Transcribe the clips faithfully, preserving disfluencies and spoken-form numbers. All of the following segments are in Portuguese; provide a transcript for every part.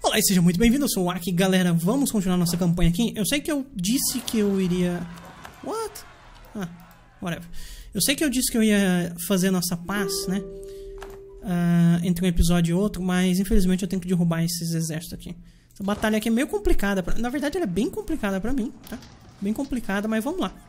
Olá e seja muito bem-vindo, eu sou o Aki. Galera, vamos continuar nossa campanha aqui. Eu sei que eu disse que eu iria... What? Ah, whatever. Eu sei que eu disse que eu ia fazer nossa paz, né? Uh, entre um episódio e outro, mas infelizmente eu tenho que derrubar esses exércitos aqui. Essa batalha aqui é meio complicada. Pra... Na verdade ela é bem complicada pra mim, tá? Bem complicada, mas vamos lá.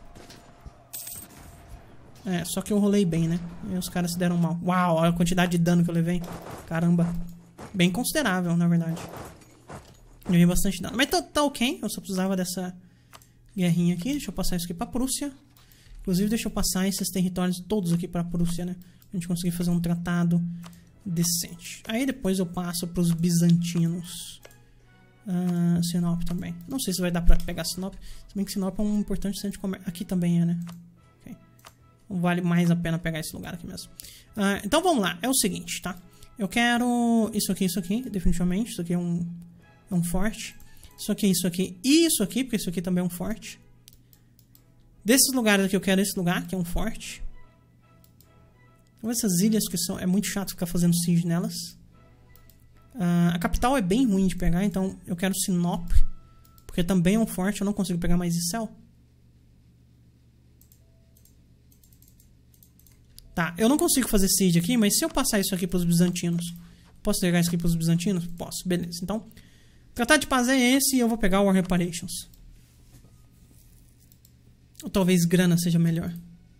É, só que eu rolei bem, né? E os caras se deram mal. Uau, olha a quantidade de dano que eu levei. Caramba. Bem considerável, na verdade. Eu levei bastante dano. Mas tá, tá ok. Eu só precisava dessa guerrinha aqui. Deixa eu passar isso aqui pra Prússia. Inclusive, deixa eu passar esses territórios todos aqui pra Prússia, né? Pra gente conseguir fazer um tratado decente. Aí depois eu passo pros bizantinos. Uh, Sinop também. Não sei se vai dar pra pegar Sinop. Se bem que Sinop é um importante centro de comércio. Aqui também é, né? Okay. Não vale mais a pena pegar esse lugar aqui mesmo. Uh, então vamos lá. É o seguinte, tá? Eu quero isso aqui, isso aqui, definitivamente. Isso aqui é um, é um forte. Isso aqui, isso aqui e isso aqui, porque isso aqui também é um forte. Desses lugares aqui eu quero esse lugar, que é um forte. Então essas ilhas que são... É muito chato ficar fazendo siege nelas. Uh, a capital é bem ruim de pegar, então eu quero Sinop. Porque também é um forte, eu não consigo pegar mais Icel. Tá, eu não consigo fazer siege aqui, mas se eu passar isso aqui para os bizantinos, posso pegar isso aqui para os bizantinos? Posso, beleza. Então, o tratado de paz é esse e eu vou pegar o War Reparations. Ou talvez grana seja melhor.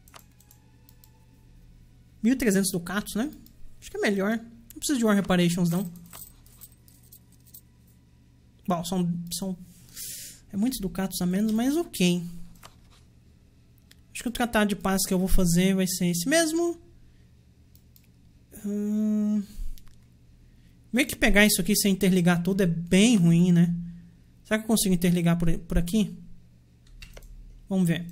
mil e trezentos ducatos, né? Acho que é melhor. Não preciso de War Reparations, não. Bom, são... são é muitos ducatos a menos, mas ok. Acho que o tratado de paz que eu vou fazer vai ser esse mesmo. Hum... Meio que pegar isso aqui sem interligar tudo é bem ruim, né? Será que eu consigo interligar por, por aqui? Vamos ver.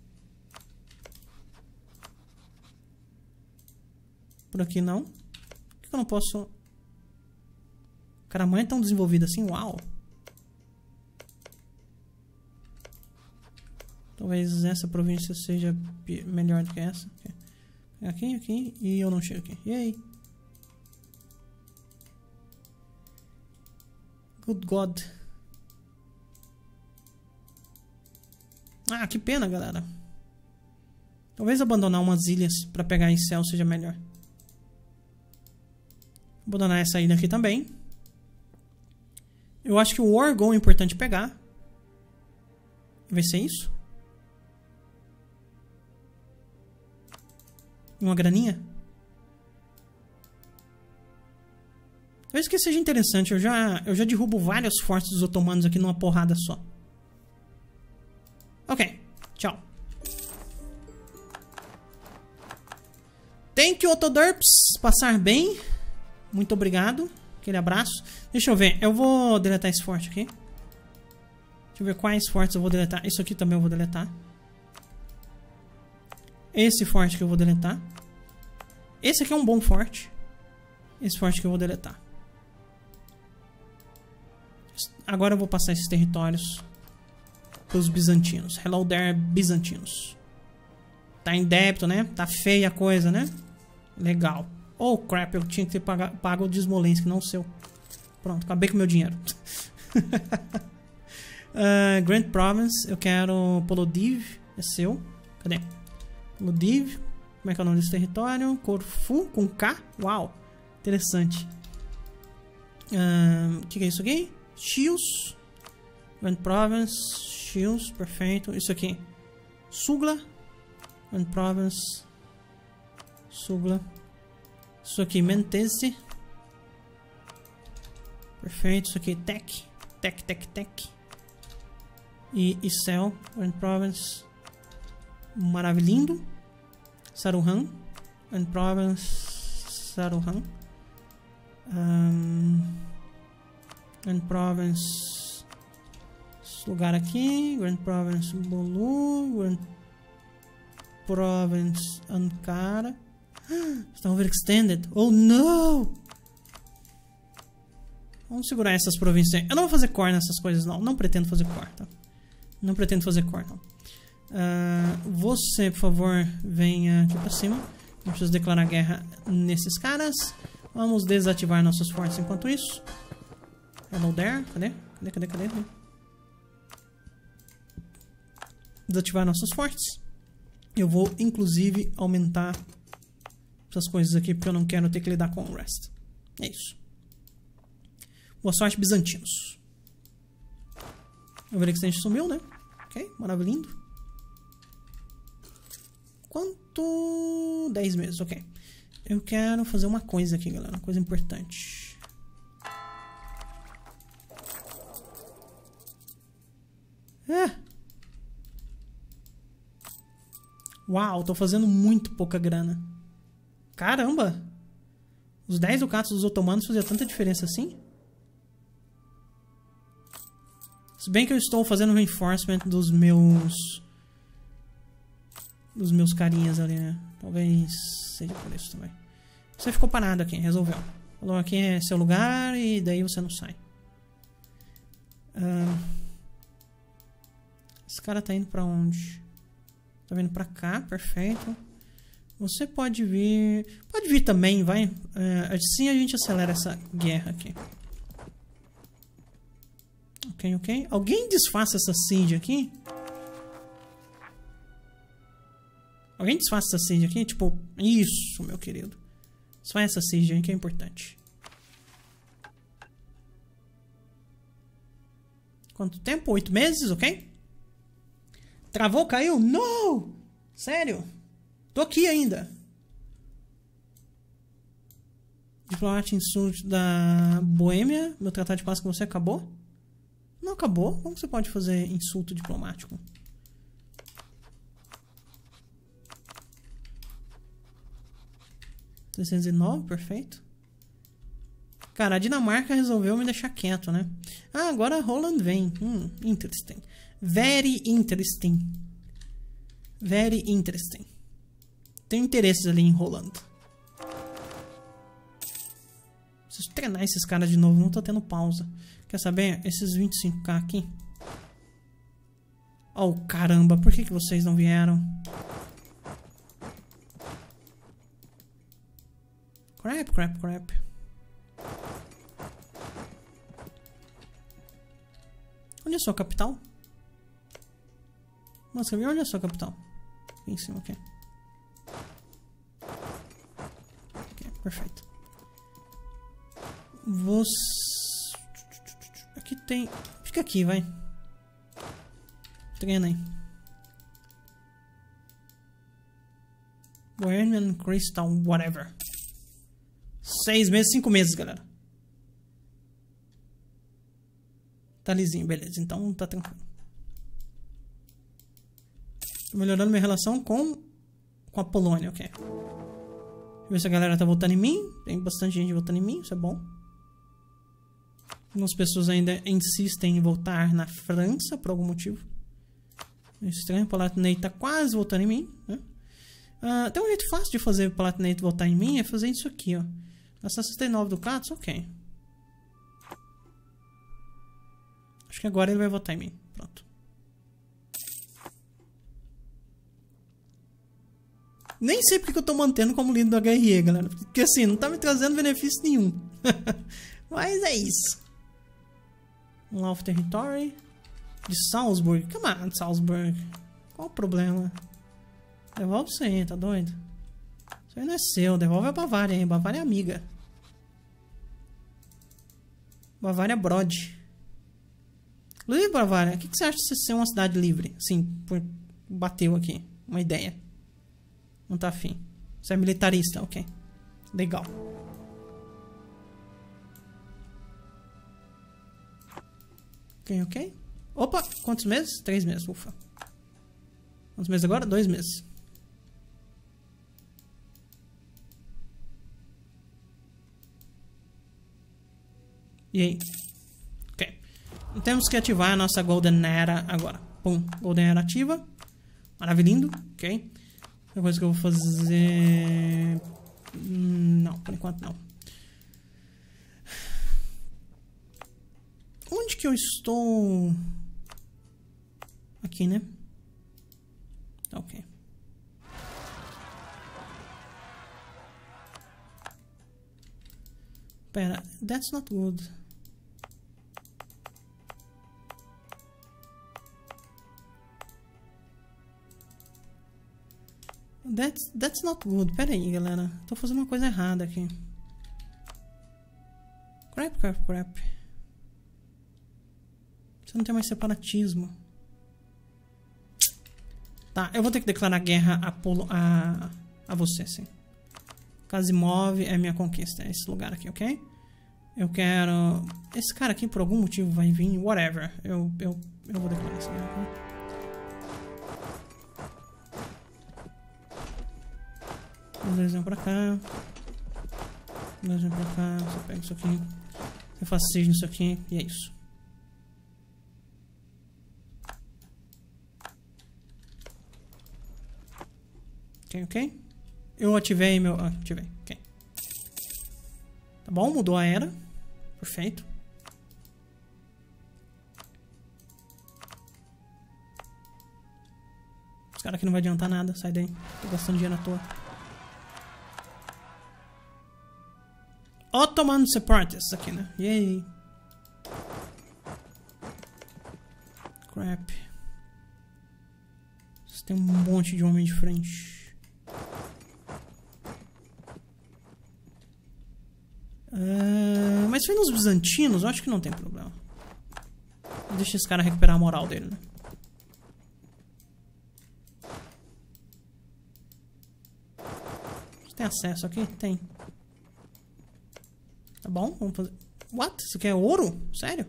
Por aqui não. Por que eu não posso... Caramba, é tão desenvolvida assim? Uau! Talvez essa província seja melhor do que essa. Aqui, aqui, e eu não chego aqui. E aí? Good God. Ah, que pena, galera. Talvez abandonar umas ilhas pra pegar Icel seja melhor. Abandonar essa ilha aqui também. Eu acho que o Orgon é importante pegar. Vai ser isso? Uma graninha? Talvez que seja interessante. Eu já, eu já derrubo vários fortes dos otomanos aqui numa porrada só. Ok. Tchau. Thank you, Otodurps. Passar bem. Muito obrigado. Aquele abraço. Deixa eu ver. Eu vou deletar esse forte aqui. Deixa eu ver quais fortes eu vou deletar. Isso aqui também eu vou deletar. Esse forte que eu vou deletar. Esse aqui é um bom forte. Esse forte que eu vou deletar. Agora eu vou passar esses territórios para os bizantinos. Hello there, bizantinos. Tá em débito, né? Tá feia a coisa, né? Legal. Oh, crap. Eu tinha que ter pago, pago o de Smolensk, não o seu. Pronto, acabei com o meu dinheiro. uh, Grand Province. Eu quero Polodiv. É seu. Cadê? Polodiv. Como é que é o nome desse território? Corfu, com K. Uau. Interessante. O um, que, que é isso aqui? Chios. Grand Province. Chios. Perfeito. Isso aqui. Sugla. Grand Province. Sugla. Isso aqui. Mentese. Perfeito. Isso aqui. Tech. Tech, Tech, Tech. E Icel. Grand Province. Maravilhindo. Saruhan. Grand Province. Saruhan. Um, Grand Province. Esse lugar aqui. Grand Province Bolu. Grand Province Ankara. Está overextended. Oh no! Vamos segurar essas províncias. Eu não vou fazer core nessas coisas, não. Não pretendo fazer core, tá? Não pretendo fazer core, não. Uh, você, por favor, venha aqui pra cima. Eu preciso declarar guerra nesses caras. Vamos desativar nossos fortes enquanto isso. Hello there. Cadê? Cadê, cadê, cadê? cadê? Desativar nossos fortes. Eu vou, inclusive, aumentar essas coisas aqui, porque eu não quero ter que lidar com o resto. É isso. Boa sorte, bizantinos. Eu verei que a gente sumiu, né? Ok, maravilhoso. Quanto? dez meses, ok. Eu quero fazer uma coisa aqui, galera. Uma coisa importante. Ah. Uau, tô fazendo muito pouca grana. Caramba! Os dez ducatos dos otomanos faziam tanta diferença assim? Se bem que eu estou fazendo reinforcement dos meus... Dos meus carinhas ali, né? Talvez seja por isso também. Você ficou parado aqui, resolveu. Falou, aqui é seu lugar e daí você não sai. Uh, esse cara tá indo pra onde? Tá vindo pra cá, perfeito. Você pode vir... Pode vir também, vai. Uh, assim a gente acelera essa guerra aqui. Ok, ok. Alguém desfaça essa siege aqui? Alguém desfaça essa siege aqui? Tipo, isso, meu querido. Desfaça essa siege aí que é importante. Quanto tempo? Oito meses, ok? Travou, caiu? Não! Sério? Tô aqui ainda. Diplomata insulto da Boêmia. Meu tratado de paz com você acabou? Não acabou? Como você pode fazer insulto diplomático? seiscentos e nove, perfeito. Cara, a Dinamarca resolveu me deixar quieto, né? Ah, agora Holland vem. Hum, interesting. Very interesting. Very interesting. Tenho interesses ali em Holland. Preciso treinar esses caras de novo. Não tô tendo pausa. Quer saber? Esses vinte e cinco K aqui. Oh, caramba. Por que, que vocês não vieram? Crap, crap, crap. Onde é a sua capital? Nossa, onde é a sua capital? Aqui em cima, ok. Ok, perfeito. Você... Aqui tem... Fica aqui, vai. Treina aí. Bohemian Crystal, whatever. Seis meses, cinco meses, galera. Tá lisinho, beleza. Então tá tranquilo. Tô melhorando minha relação com, com a Polônia, ok. Deixa eu ver se a galera tá votando em mim. Tem bastante gente votando em mim, isso é bom. Algumas pessoas ainda insistem em votar na França por algum motivo. É estranho, o Palatinate tá quase votando em mim, né? Uh, tem um jeito fácil de fazer o Palatinate votar em mim, é fazer isso aqui, ó. Gastar sessenta e nove ducatos, ok. Acho que agora ele vai votar em mim. Pronto. Nem sei porque eu tô mantendo como líder do H R E, galera. Porque assim, não tá me trazendo benefício nenhum. Mas é isso. Law of Territory. De Salzburg. Come on, Salzburg. Qual o problema? Devolve isso aí, tá doido? Isso aí não é seu. Devolve a Bavária aí. Bavária é amiga. Bavária Brod. Inclusive, Bavária, o que, que você acha de você ser uma cidade livre? Assim, por... bateu aqui. Uma ideia. Não tá afim. Você é militarista, ok. Legal. Ok, ok. Opa, quantos meses? Três meses, ufa. Quantos meses agora? Dois meses. E aí? Ok. Temos que ativar a nossa Golden Era agora. Pum, Golden Era ativa. Maravilhindo, ok. Outra coisa que eu vou fazer... Não, por enquanto não. Onde que eu estou? Aqui, né? Ok. Pera, that's not good. That's, that's not good. Pera aí, galera. Tô fazendo uma coisa errada aqui. Crap, crap, crap. Você não tem mais separatismo. Tá, eu vou ter que declarar guerra a, polo, a, a você, sim. Casimov é minha conquista. É esse lugar aqui, ok? Eu quero... Esse cara aqui, por algum motivo, vai vir. Whatever. Eu, eu, eu vou declarar essa guerra, ok? Beleza, pra cá. Beleza, pra cá. Você pega isso aqui. Eu faço siege nisso aqui. E é isso. Ok, ok. Eu ativei meu... Ah, ativei. Ok. Tá bom, mudou a era. Perfeito. Esse cara aqui não vai adiantar nada. Sai daí. Tô gastando dinheiro à toa. Ottoman Separatists aqui, né? Yay. Crap. Você tem um monte de homem de frente. Uh, mas foi nos bizantinos? Eu acho que não tem problema. Deixa esse cara recuperar a moral dele, né? Você tem acesso aqui? Tem. Tá bom, vamos fazer... What? Isso aqui é ouro? Sério?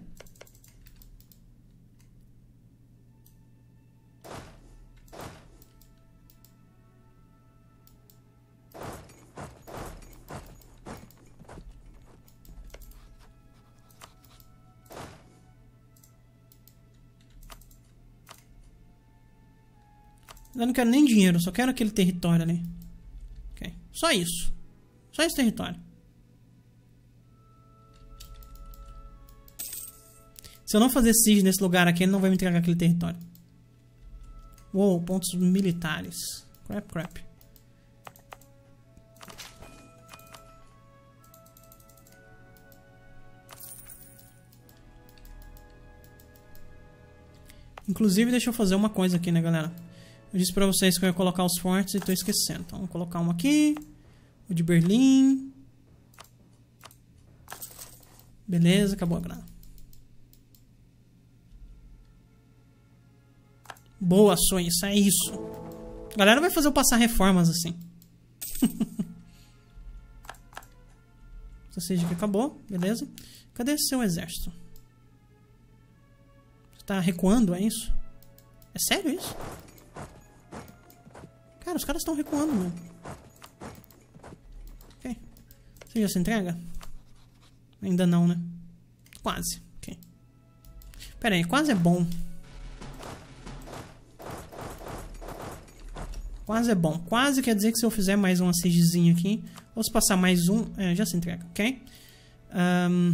Eu não quero nem dinheiro, só quero aquele território ali. Ok. Só isso. Só esse território. Se eu não fazer siege nesse lugar aqui, ele não vai me entregar aquele território. Uou, pontos militares. Crap, crap. Inclusive, deixa eu fazer uma coisa aqui, né, galera? Eu disse pra vocês que eu ia colocar os fortes e tô esquecendo. Então, vamos colocar um aqui. O de Berlim. Beleza, acabou a grana. Boa, Suíça, é isso. A galera vai fazer eu passar reformas assim. Ou seja, que acabou, beleza? Cadê seu exército? Você tá recuando, é isso? É sério isso? Cara, os caras estão recuando mesmo. Ok. Você já se entrega? Ainda não, né? Quase. Ok. Pera aí, quase é bom. Quase é bom. Quase quer dizer que se eu fizer mais uma siegezinha aqui, ou se passar mais um, é, já se entrega, ok? Um...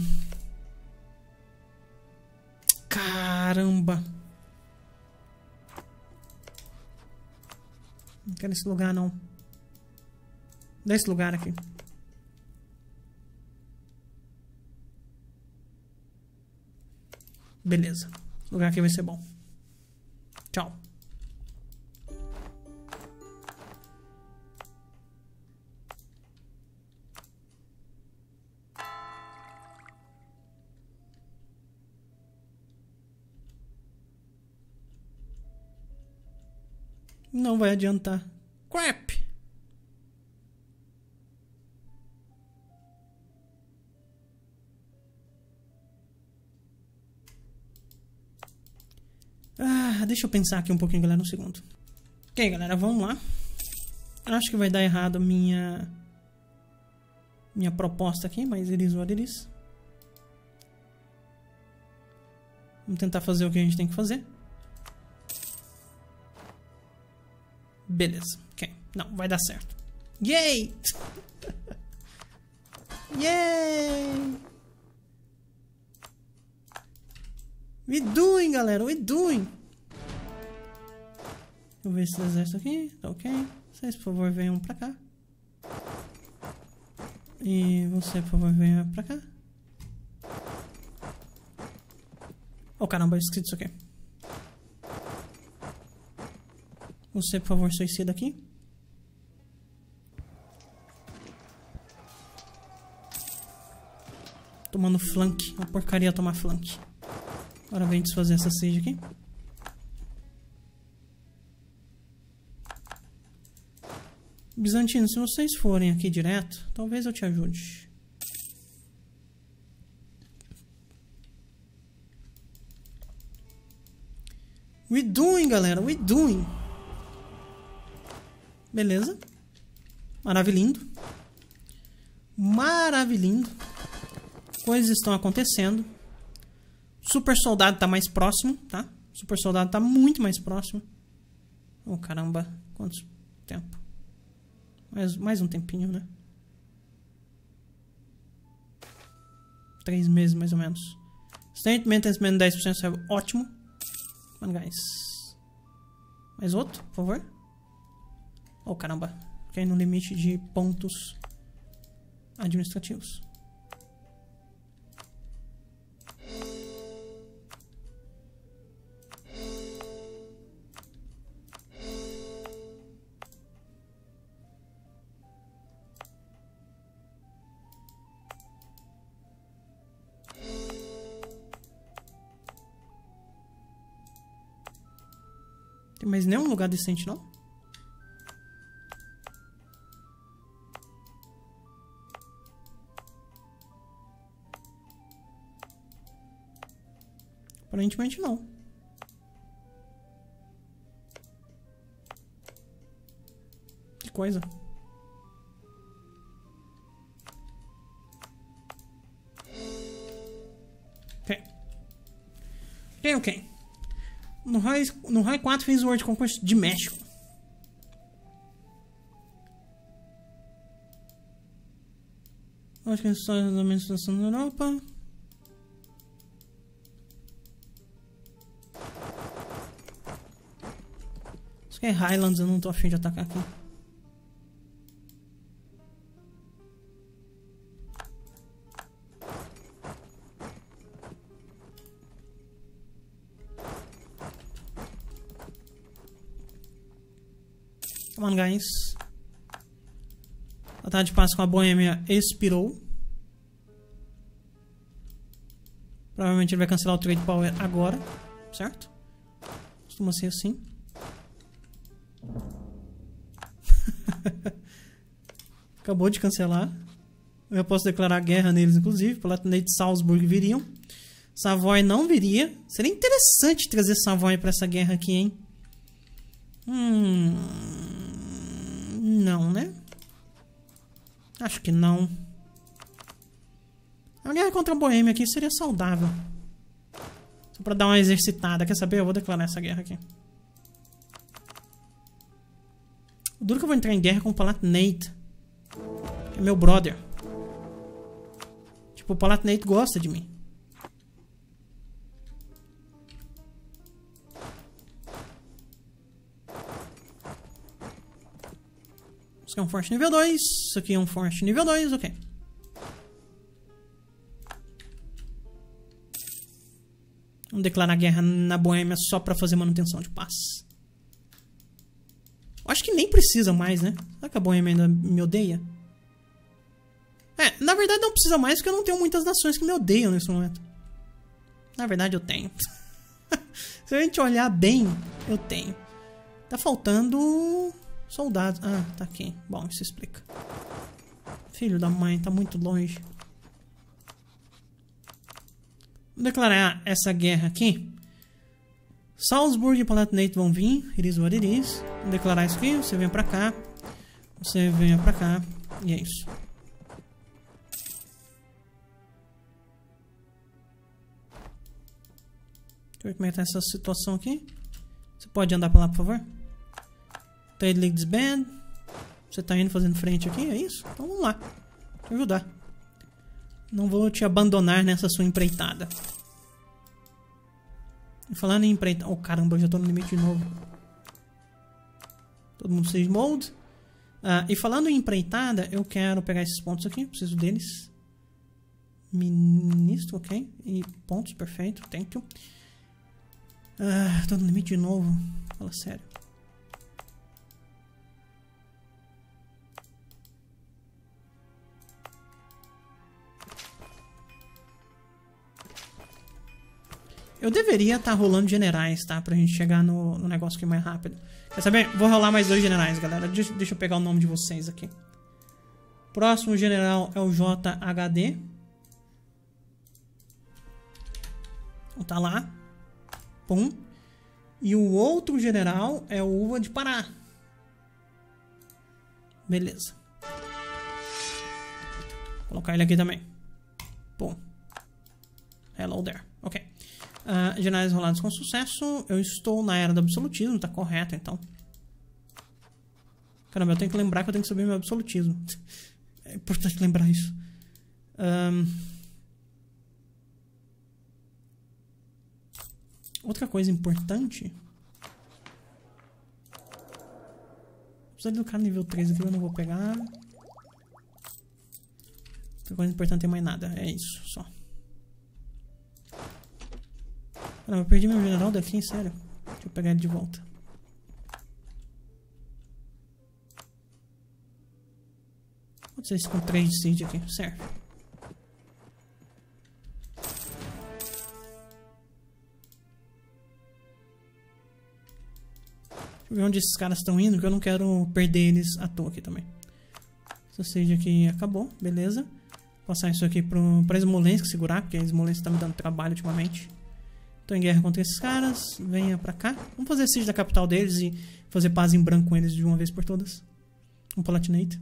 Caramba! Não quero esse lugar, não. Dá esse lugar aqui. Beleza. Esse lugar aqui vai ser bom. Tchau. Não vai adiantar. Crap! Ah, deixa eu pensar aqui um pouquinho, galera, um segundo. Ok, galera, vamos lá. Acho que vai dar errado a minha... Minha proposta aqui, mas it is what it is. Vamos tentar fazer o que a gente tem que fazer. Beleza, ok. Não, vai dar certo. Yay! Yay! We doing, galera, we doing! Deixa eu ver esse exército aqui, tá ok. Vocês, por favor, venham pra cá. E você, por favor, venha pra cá. Oh, caramba, eu esqueci disso aqui. Você, por favor, suicida aqui. Tomando flank. Uma porcaria tomar flank. Agora vem desfazer essa sage aqui. Bizantino, se vocês forem aqui direto, talvez eu te ajude. We doing, galera. We doing. Beleza. Maravilhindo. Maravilhindo. Coisas estão acontecendo. Super soldado tá mais próximo, tá? Super soldado tá muito mais próximo. Oh, caramba. Quanto tempo? Mais, mais um tempinho, né? Três meses, mais ou menos. State Maintenance menos dez por cento serve. Ótimo. Mano, guys. Mais outro, por favor. Oh, caramba. Cai no limite de pontos administrativos. Tem mais nenhum lugar decente, não? Aparentemente não. Que coisa. Ok. Ok, ok. No High, no High quatro fez o World Conquest de México. Acho que a história da administração na Europa. Isso que é Highlands, eu não tô afim de atacar aqui. Come on, guys. A tarde de paz com a Boêmia expirou. Provavelmente ele vai cancelar o Trade Power agora, certo? Costuma ser assim. Acabou de cancelar. Eu já posso declarar guerra neles, inclusive. Palatinate e Salzburg viriam. Savoy não viria. Seria interessante trazer Savoy pra essa guerra aqui, hein? Hum... Não, né? Acho que não. A guerra contra a Boêmia aqui seria saudável. Só pra dar uma exercitada. Quer saber? Eu vou declarar essa guerra aqui. O duro que eu vou entrar em guerra com o Palatinate. É meu brother. Tipo, o Palatinate gosta de mim. Isso aqui é um forte nível dois. Isso aqui é um forte nível dois, ok. Vamos declarar guerra na Boêmia só pra fazer manutenção de paz. Acho que nem precisa mais, né? Será que a Boêmia ainda me odeia? É, na verdade não precisa mais porque eu não tenho muitas nações que me odeiam nesse momento. Na verdade eu tenho. Se a gente olhar bem, eu tenho. Tá faltando soldados. Ah, tá aqui. Bom, isso explica. Filho da mãe, tá muito longe. Vou declarar essa guerra aqui. Salzburg e Palatinate vão vir. It is what it is. Vou declarar isso aqui. Você vem pra cá. Você vem pra cá. E é isso. Deixa eu ver como é que tá essa situação aqui. Você pode andar pra lá, por favor? Trade League Disband. Você tá indo fazendo frente aqui, é isso? Então vamos lá. Deixa eu ajudar. Não vou te abandonar nessa sua empreitada. E falando em empreitada... Oh, caramba, eu já tô no limite de novo. Todo mundo seja mode. Ah, e falando em empreitada, eu quero pegar esses pontos aqui. Preciso deles. Ministro, ok. E pontos, perfeito. Thank you. Ah, tô no limite de novo. Fala sério. Eu deveria estar tá rolando generais, tá? Pra gente chegar no, no negócio aqui mais rápido. Quer saber? Vou rolar mais dois generais, galera. Deixa, deixa eu pegar o nome de vocês aqui. Próximo general é o J H D. Tá lá. Pum. E o outro general é o Uva de Pará. Beleza. Vou colocar ele aqui também. Pum. Hello there. Ok. Uh, generais rolados com sucesso. Eu estou na era do absolutismo. Tá correto, então. Caramba, eu tenho que lembrar que eu tenho que subir meu absolutismo. É importante lembrar isso. Um... Outra coisa importante. Apesar do cara nível três aqui, eu não vou pegar. Outra coisa importante não tem mais nada. É isso, só. Caramba, eu perdi meu general daqui, sério. Deixa eu pegar ele de volta. Pode ser esse com três de siege aqui, serve. Deixa eu ver onde esses caras estão indo, que eu não quero perder eles à toa aqui também. Essa siege aqui acabou, beleza. Vou passar isso aqui pro, pra Smolensk segurar, porque a Smolensk tá me dando trabalho ultimamente. Tô em guerra contra esses caras. Venha pra cá. Vamos fazer siege da capital deles e fazer paz em branco com eles de uma vez por todas. Um Palatinate.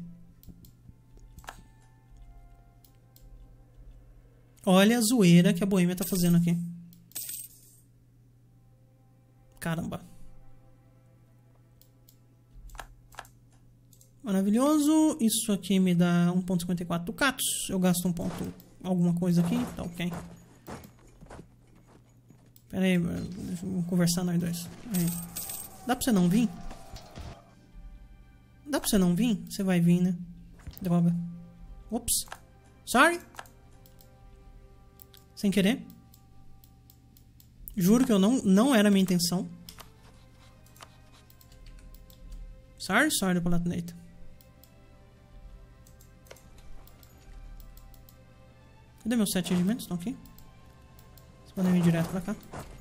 Olha a zoeira que a Boêmia tá fazendo aqui. Caramba. Maravilhoso. Isso aqui me dá um ponto cinquenta e quatro ducatos. Eu gasto um ponto alguma coisa aqui. Tá ok. Pera aí, vamos conversar nós dois. Aí. Dá pra você não vir? Dá pra você não vir? Você vai vir, né? Droga. Ops. Sorry. Sem querer. Juro que eu não, não era a minha intenção. Sorry, sorry, Palatinate. Cadê meus sete regimentos? Estão aqui? Vocês podem vir direto pra cá.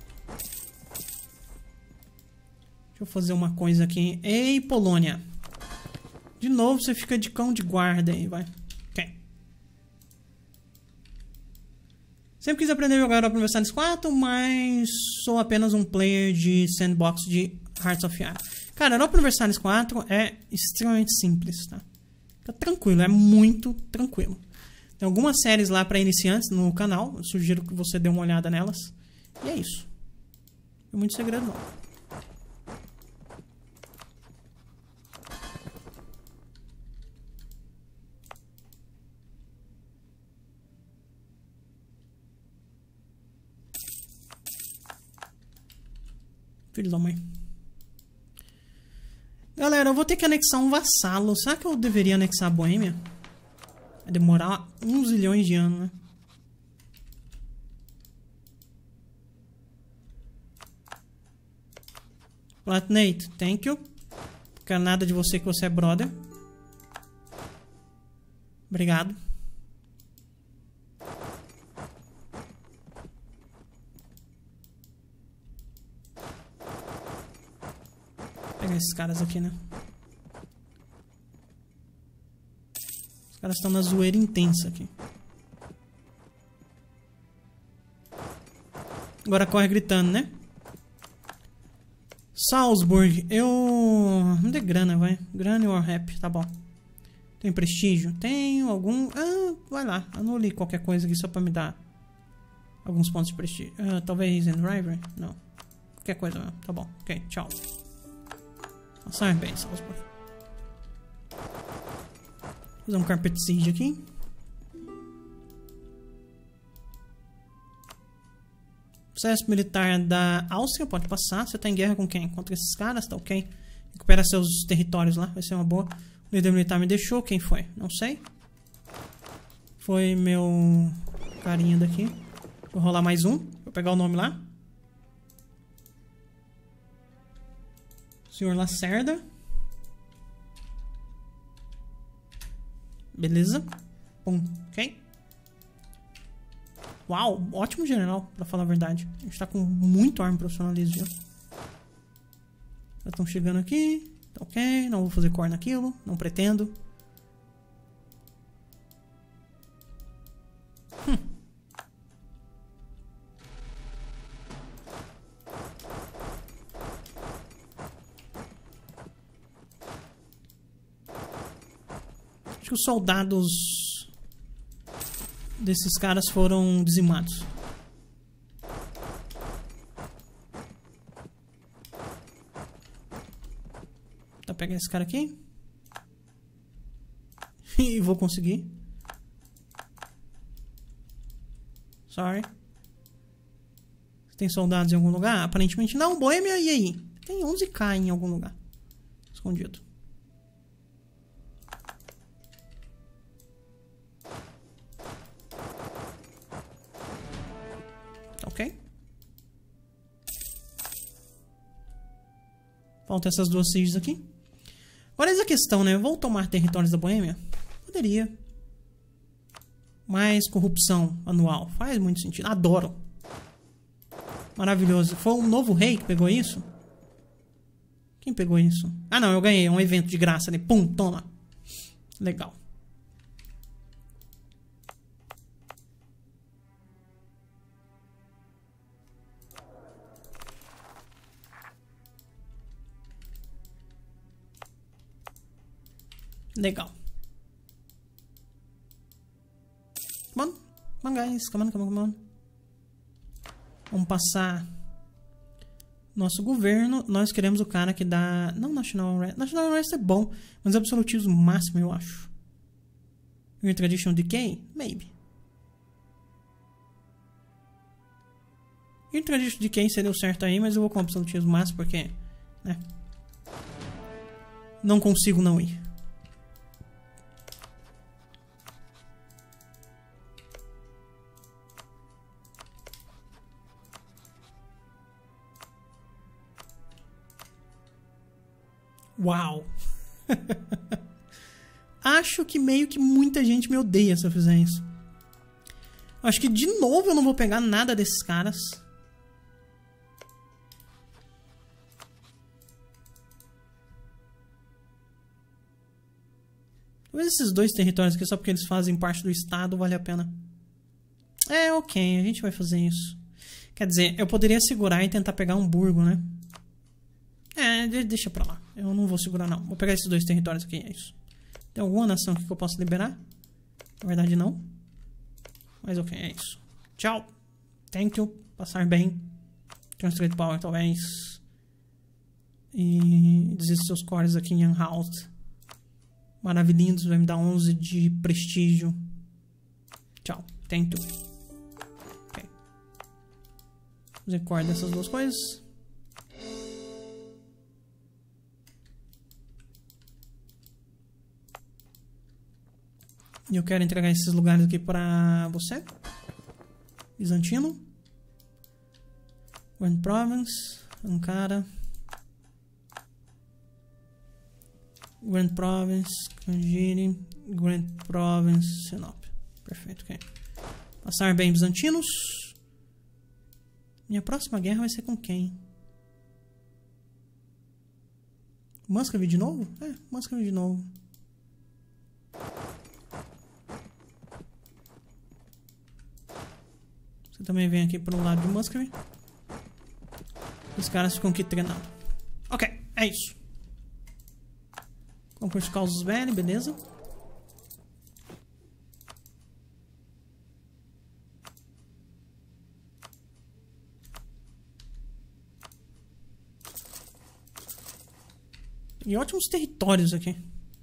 Deixa eu fazer uma coisa aqui. Ei, Polônia. De novo você fica de cão de guarda aí, vai. Ok. Sempre quis aprender a jogar Europa Universalis quatro, mas sou apenas um player de sandbox de Hearts of Iron. Cara, Europa Universalis quatro é extremamente simples, tá? Fica tranquilo, é muito tranquilo. Tem algumas séries lá para iniciantes no canal. Eu sugiro que você dê uma olhada nelas. E é isso. Não tem muito segredo não. Filho da mãe. Galera, eu vou ter que anexar um vassalo. Será que eu deveria anexar a Boêmia? Vai demorar uns zilhões de anos, né? Palatinate, thank you. Não quero nada de você que você é brother. Obrigado. Vou pegar esses caras aqui, né? Os caras estão na zoeira intensa aqui. Agora corre gritando, né? Salzburg, eu... Não dê grana, vai. Grana or rap, tá bom. Tem prestígio? Tenho algum... Ah, vai lá. Anule qualquer coisa aqui só pra me dar alguns pontos de prestígio. Ah, talvez in rivalry? Não. Qualquer coisa, tá bom. Ok, tchau. Passar bem, Salzburg. Fazer um carpet siege aqui. Exército militar da Áustria, pode passar. Você tá em guerra com quem? Contra esses caras, tá ok. Recupera seus territórios lá, vai ser uma boa. O líder militar me deixou, quem foi? Não sei. Foi meu carinha daqui. Vou rolar mais um, vou pegar o nome lá. Senhor Lacerda. Beleza. Pum, ok. Uau, ótimo general, pra falar a verdade. A gente tá com muito arma profissionalismo, viu? Já estão chegando aqui. Tá ok, não vou fazer core naquilo. Não pretendo. Hum. Acho que os soldados desses caras foram dizimados. Tá, pega esse cara aqui. E vou conseguir. Sorry. Tem soldados em algum lugar? Aparentemente não. Boêmia, e aí? Tem onze K em algum lugar. Escondido. Ok. Faltam essas duas sieges aqui. Agora essa questão, né? Eu vou tomar territórios da Boêmia? Poderia. Mais corrupção anual. Faz muito sentido. Adoro. Maravilhoso. Foi um novo rei que pegou isso? Quem pegou isso? Ah, não. Eu ganhei. É um evento de graça ali. Pum, toma. Legal. Legal. Come on. Come on, guys. Come on, come on, come on. Vamos passar nosso governo. Nós queremos o cara que dá... Não, National Unrest. National Unrest é bom, mas absolutismo máximo, eu acho. Your Tradition Decay? Maybe. Your Tradition Decay seria o certo aí, mas eu vou com absolutismo máximo porque... né? Não consigo não ir. Uau! Acho que meio que muita gente me odeia se eu fizer isso. Acho que de novo eu não vou pegar nada desses caras. Talvez esses dois territórios aqui, só porque eles fazem parte do estado, vale a pena. É, ok, a gente vai fazer isso. Quer dizer, eu poderia segurar e tentar pegar um burgo, né? É, deixa pra lá. Eu não vou segurar, não. Vou pegar esses dois territórios aqui, é isso. Tem alguma nação aqui que eu posso liberar? Na verdade, não. Mas ok, é isso. Tchau. Thank you. Passar bem. Translate Power, talvez. E desista seus cores aqui em Unhoused. Maravilhindos. Vai me dar onze de prestígio. Tchau. Thank you. Ok. Fazer core dessas duas coisas. E eu quero entregar esses lugares aqui pra você. Bizantino. Grand Province. Ankara. Grand Province. Kangiri. Grand Province. Sinop. Perfeito, ok. Passar bem bizantinos. Minha próxima guerra vai ser com quem? Muscovy de novo? É, Muscovy de novo. Você também vem aqui pro lado de Muscovy. Os caras ficam aqui treinando. Ok, é isso. Concurso de Casus Belli, beleza. E ótimos territórios aqui.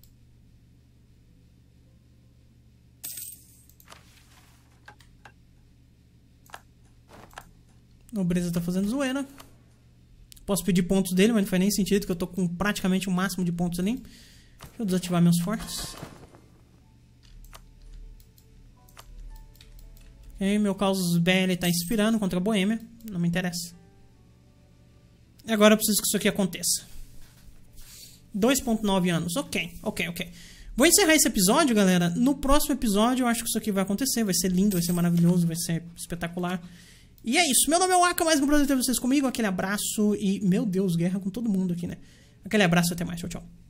Nobreza tá fazendo zoeira. Posso pedir pontos dele, mas não faz nem sentido, que eu tô com praticamente o máximo de pontos ali. Deixa eu desativar meus fortes. Ok, meu Casus Belli tá inspirando contra a Boêmia. Não me interessa. E agora eu preciso que isso aqui aconteça. dois ponto nove anos. Ok, ok, ok. Vou encerrar esse episódio, galera. No próximo episódio eu acho que isso aqui vai acontecer. Vai ser lindo, vai ser maravilhoso, vai ser espetacular. E é isso. Meu nome é Waka, mais um prazer ter vocês comigo. Aquele abraço e, meu Deus, guerra com todo mundo aqui, né? Aquele abraço e até mais. Tchau, tchau.